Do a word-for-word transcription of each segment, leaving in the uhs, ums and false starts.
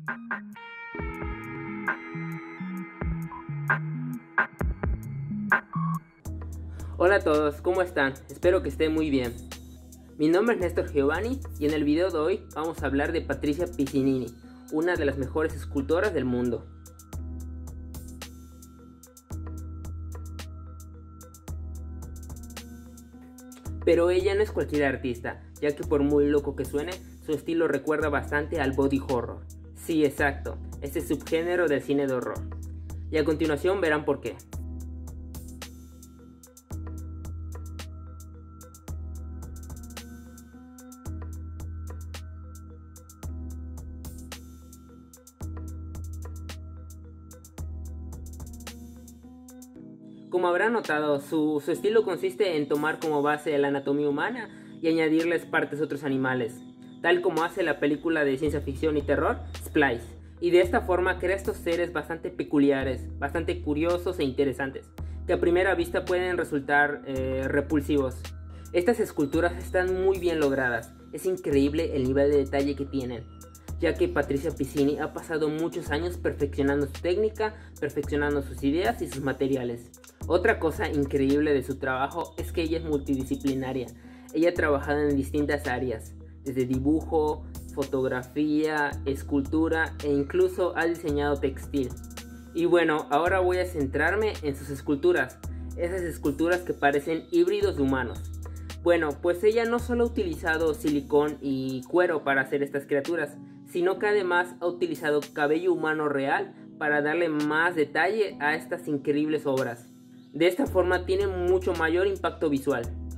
Hola a todos, ¿cómo están? Espero que estén muy bien. Mi nombre es Néstor Giovanni y en el video de hoy vamos a hablar de Patricia Piccinini, una de las mejores escultoras del mundo. Pero ella no es cualquier artista, ya que por muy loco que suene, su estilo recuerda bastante al body horror. Sí, exacto, ese subgénero del cine de horror. Y a continuación verán por qué. Como habrán notado, su, su estilo consiste en tomar como base la anatomía humana y añadirles partes de otros animales, tal como hace la película de ciencia ficción y terror Splice, y de esta forma crea estos seres bastante peculiares, bastante curiosos e interesantes, que a primera vista pueden resultar eh, repulsivos. Estas esculturas están muy bien logradas, es increíble el nivel de detalle que tienen, ya que Patricia Piccinini ha pasado muchos años perfeccionando su técnica, perfeccionando sus ideas y sus materiales. Otra cosa increíble de su trabajo es que ella es multidisciplinaria. Ella ha trabajado en distintas áreas, desde dibujo, fotografía, escultura e incluso ha diseñado textil. Y bueno, ahora voy a centrarme en sus esculturas, esas esculturas que parecen híbridos de humanos. Bueno, pues ella no solo ha utilizado silicón y cuero para hacer estas criaturas, sino que además ha utilizado cabello humano real para darle más detalle a estas increíbles obras. De esta forma tiene mucho mayor impacto visual.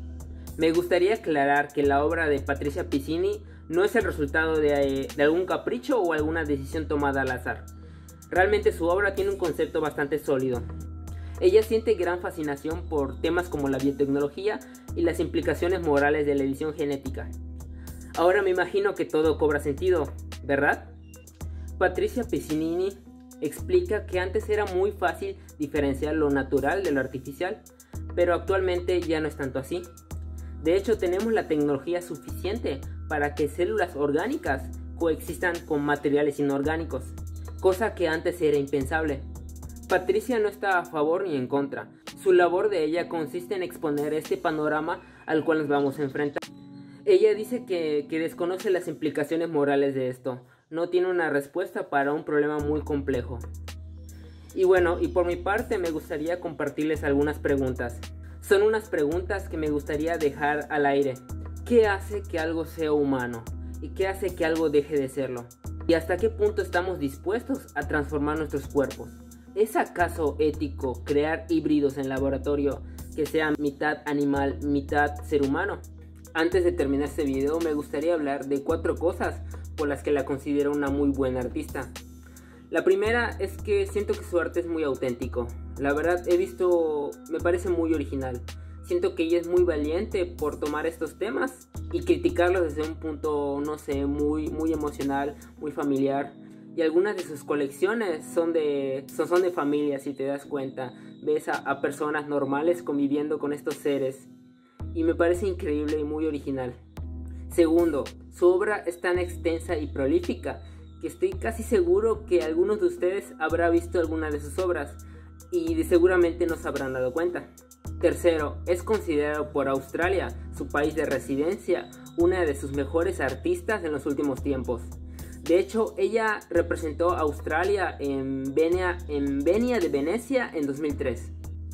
Me gustaría aclarar que la obra de Patricia Piccinini no es el resultado de, de algún capricho o alguna decisión tomada al azar. Realmente su obra tiene un concepto bastante sólido. Ella siente gran fascinación por temas como la biotecnología y las implicaciones morales de la edición genética. Ahora me imagino que todo cobra sentido, ¿verdad? Patricia Piccinini explica que antes era muy fácil diferenciar lo natural de lo artificial, pero actualmente ya no es tanto así. De hecho, tenemos la tecnología suficiente para que células orgánicas coexistan con materiales inorgánicos, cosa que antes era impensable. Patricia no está a favor ni en contra. Su labor de ella consiste en exponer este panorama al cual nos vamos a enfrentar. Ella dice que, que desconoce las implicaciones morales de esto. No tiene una respuesta para un problema muy complejo. Y bueno, y por mi parte me gustaría compartirles algunas preguntas. Son unas preguntas que me gustaría dejar al aire. ¿Qué hace que algo sea humano? ¿Y qué hace que algo deje de serlo? ¿Y hasta qué punto estamos dispuestos a transformar nuestros cuerpos? ¿Es acaso ético crear híbridos en laboratorio que sean mitad animal, mitad ser humano? Antes de terminar este video me gustaría hablar de cuatro cosas por las que la considero una muy buena artista. La primera es que siento que su arte es muy auténtico. La verdad he visto, me parece muy original. Siento que ella es muy valiente por tomar estos temas y criticarlos desde un punto, no sé, muy, muy emocional, muy familiar. Y algunas de sus colecciones son de, son, son de familia, si te das cuenta. Ves a, a personas normales conviviendo con estos seres. Y me parece increíble y muy original. Segundo, su obra es tan extensa y prolífica que estoy casi seguro que algunos de ustedes habrán visto alguna de sus obras y de seguramente no se habrán dado cuenta. Tercero, es considerado por Australia, su país de residencia, una de sus mejores artistas en los últimos tiempos. De hecho, ella representó a Australia en Venia, en Venia de Venecia en dos mil tres.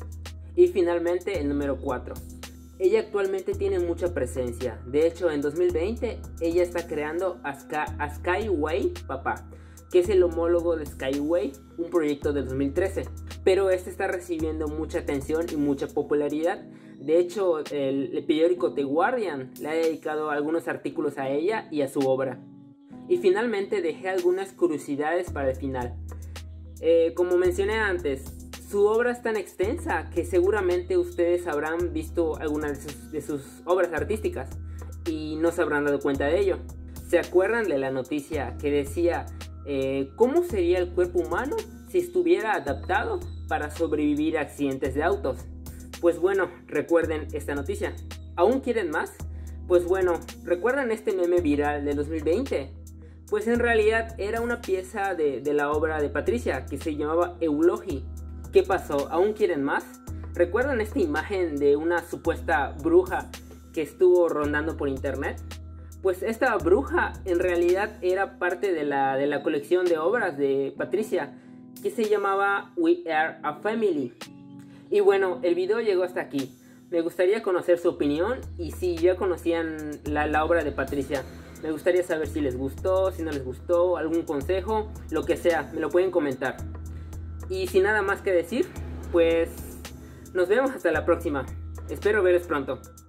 Y finalmente el número cuatro. Ella actualmente tiene mucha presencia. De hecho, en dos mil veinte ella está creando a, Sky, a Skyway Papa, que es el homólogo de Skyway, un proyecto de dos mil trece. Pero este está recibiendo mucha atención y mucha popularidad. De hecho, el, el periódico The Guardian le ha dedicado algunos artículos a ella y a su obra. Y finalmente dejé algunas curiosidades para el final. Eh, como mencioné antes, su obra es tan extensa que seguramente ustedes habrán visto algunas de sus, de sus obras artísticas y no se habrán dado cuenta de ello. ¿Se acuerdan de la noticia que decía eh, cómo sería el cuerpo humano si estuviera adaptado para sobrevivir a accidentes de autos? Pues bueno, recuerden esta noticia. ¿Aún quieren más? Pues bueno, ¿recuerdan este meme viral de dos mil veinte? Pues en realidad era una pieza de, de la obra de Patricia que se llamaba Eulogi. ¿Qué pasó? ¿Aún quieren más? ¿Recuerdan esta imagen de una supuesta bruja que estuvo rondando por internet? Pues esta bruja en realidad era parte de la, de la colección de obras de Patricia que se llamaba We Are a Family. Y bueno, el video llegó hasta aquí. Me gustaría conocer su opinión y si ya conocían la, la obra de Patricia. Me gustaría saber si les gustó, si no les gustó, algún consejo, lo que sea, me lo pueden comentar. Y sin nada más que decir, pues nos vemos hasta la próxima. Espero veros pronto.